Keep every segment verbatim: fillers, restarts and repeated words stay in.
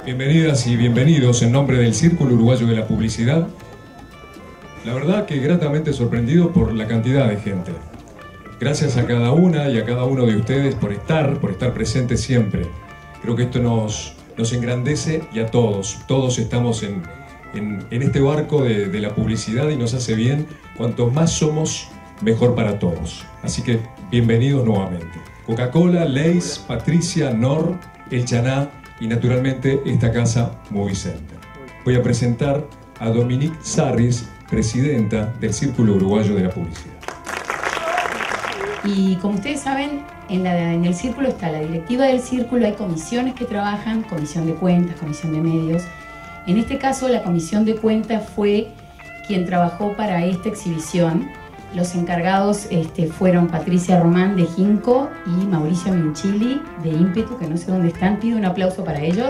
Bienvenidas y bienvenidos en nombre del Círculo Uruguayo de la Publicidad. La verdad que gratamente sorprendido por la cantidad de gente. Gracias a cada una y a cada uno de ustedes por estar, por estar presentes siempre. Creo que esto nos, nos engrandece y a todos. Todos estamos en, en, en este barco de, de la publicidad y nos hace bien. Cuanto más somos, mejor para todos. Así que bienvenidos nuevamente. Coca-Cola, Lay's, Patricia, Nor, El Chaná y naturalmente esta casa Movie Center. Voy a presentar a Dominique Sarris, presidenta del Círculo Uruguayo de la Publicidad. Y como ustedes saben, en, la, en el Círculo está la directiva del Círculo, hay comisiones que trabajan, comisión de cuentas, comisión de medios. En este caso, la comisión de cuentas fue quien trabajó para esta exhibición. Los encargados este, fueron Patricia Román de Ginkgo y Mauricio Minchili de Ímpetu, que no sé dónde están. Pido un aplauso para ellos.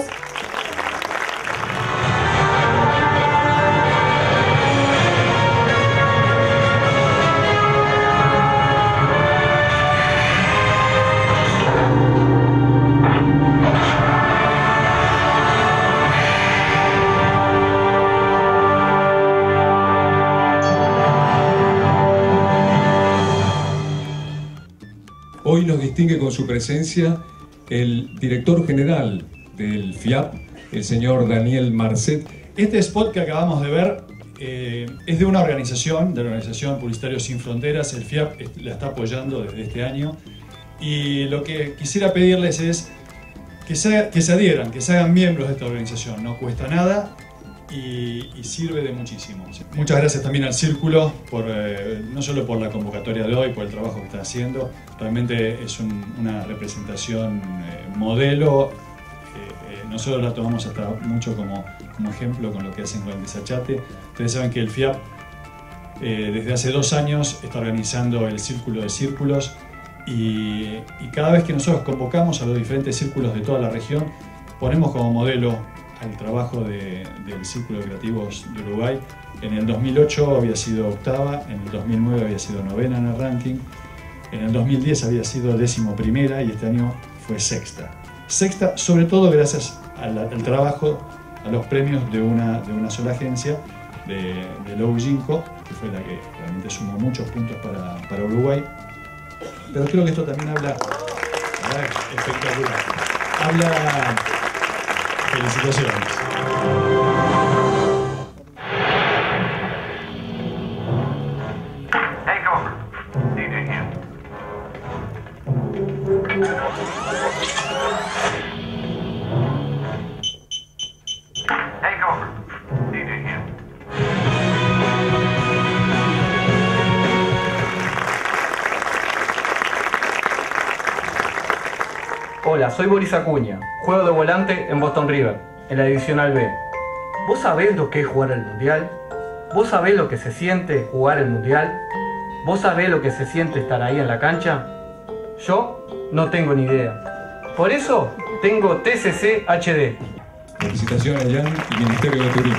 Hoy nos distingue con su presencia el director general del F I A P, el señor Daniel Marcet. Este spot que acabamos de ver eh, es de una organización, de la Organización Publicitarios Sin Fronteras. El F I A P la está apoyando desde este año. Y lo que quisiera pedirles es que se, que se adhieran, que se hagan miembros de esta organización. No cuesta nada y, y sirve de muchísimo. Muchas gracias también al Círculo, por, eh, no solo por la convocatoria de hoy, por el trabajo que está haciendo. Realmente es un, una representación eh, modelo. Eh, eh, nosotros la tomamos hasta mucho como, como ejemplo con lo que hacen con el desachate. Ustedes saben que el F I A P eh, desde hace dos años está organizando el Círculo de Círculos y, y cada vez que nosotros convocamos a los diferentes círculos de toda la región, ponemos como modelo al trabajo de, del Círculo de Creativos de Uruguay. En el dos mil ocho había sido octava, en el dos mil nueve había sido novena en el ranking, en el dos mil diez había sido décimo primera y este año fue sexta. Sexta sobre todo gracias al, al trabajo, a los premios de una, de una sola agencia, de, de Lowe Ginkgo, que fue la que realmente sumó muchos puntos para, para Uruguay. Pero creo que esto también habla, ¿verdad? Espectacular, habla. Felicitaciones. Take over. D J here. Take over. D J here. Hola, soy Boris Acuña, juego de volante en Boston River, en la Divisional B. ¿Vos sabés lo que es jugar el Mundial? ¿Vos sabés lo que se siente jugar el Mundial? ¿Vos sabés lo que se siente estar ahí en la cancha? Yo no tengo ni idea. Por eso tengo T C C H D. Felicitaciones, Jan, y Ministerio de Turismo.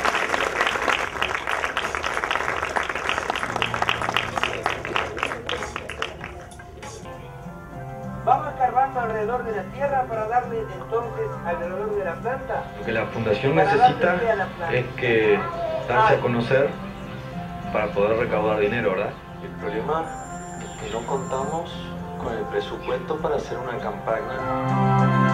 Vamos escarbando alrededor de la tierra para darle entonces alrededor de la planta. Lo que la fundación necesita es que darse a conocer para poder recaudar dinero, ¿verdad? El problema es que no contamos con el presupuesto para hacer una campaña.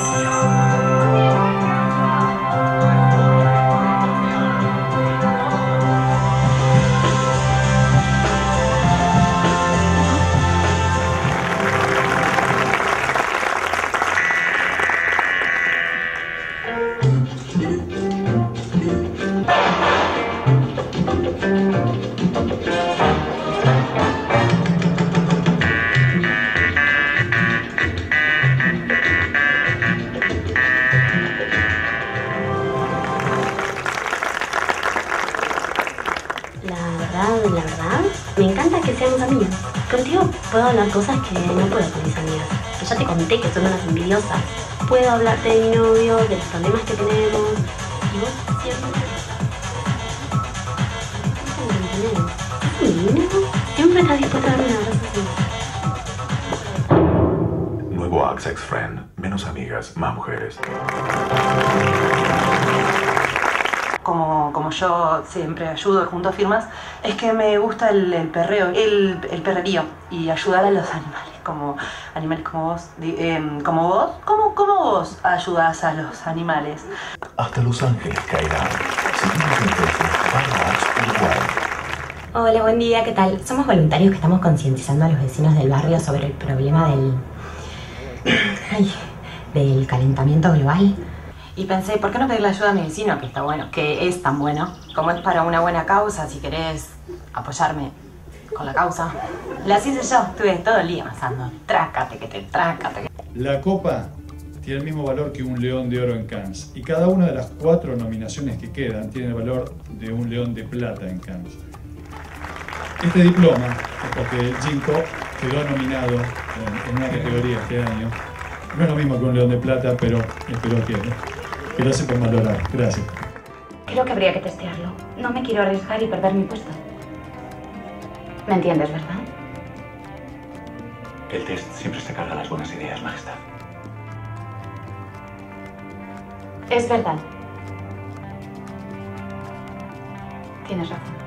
La verdad, me encanta que seamos amigos. Contigo puedo hablar cosas que no puedo con mis amigas. Que ya te conté que son unas envidiosas. Puedo hablarte de mi novio, de los problemas que tenemos. Y vos siempre... ¿Estás divino? Siempre estás dispuesta a darme un abrazo así. Walk Sex Friend. Menos amigas, más mujeres. Como, como yo siempre ayudo junto a firmas, es que me gusta el, el perreo, el, el perrerío y ayudar a los animales, como animales como vos, eh, como vos, como, como vos ayudás a los animales. Hasta Los Ángeles caerán. Seguimos en Facebook, Uruguay. Hola, buen día, ¿qué tal? Somos voluntarios que estamos concientizando a los vecinos del barrio sobre el problema del... Ay, del calentamiento global. Y pensé, ¿por qué no pedirle ayuda a mi vecino? Que está bueno, que es tan bueno. Como es para una buena causa, si querés apoyarme con la causa. Las hice yo, estuve todo el día amasando. Trácate, que te trácate. La copa tiene el mismo valor que un León de Oro en Cannes. Y cada una de las cuatro nominaciones que quedan tiene el valor de un León de Plata en Cannes. Este diploma es porque el Ginkgo quedó nominado en, en una categoría este año. No es lo mismo que un León de Plata, pero espero que, que lo sepan valorar. Gracias. Creo que habría que testearlo. No me quiero arriesgar y perder mi puesto. ¿Me entiendes, verdad? El test siempre se carga las buenas ideas, Majestad. Es verdad. Tienes razón.